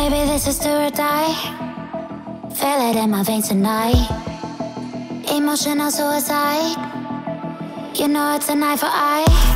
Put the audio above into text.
Baby, this is do or die. Feel it in my veins tonight. Emotional suicide. You know it's an eye for eye.